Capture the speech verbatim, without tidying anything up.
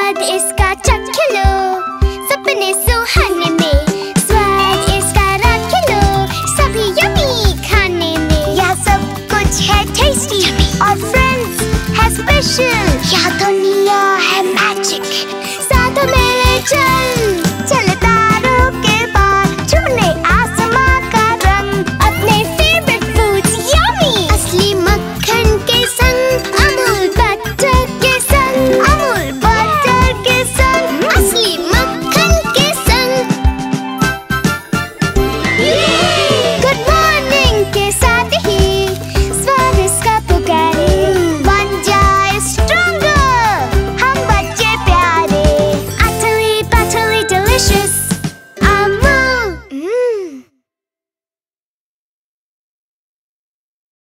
स्वाद इसका चख लो, सपने सुहाने में स्वाद इसका रख लो, सभी यम्मी खाने में। यहाँ सब कुछ है टेस्टी और फ्रेंड्स है स्पेशल। यहाँ तो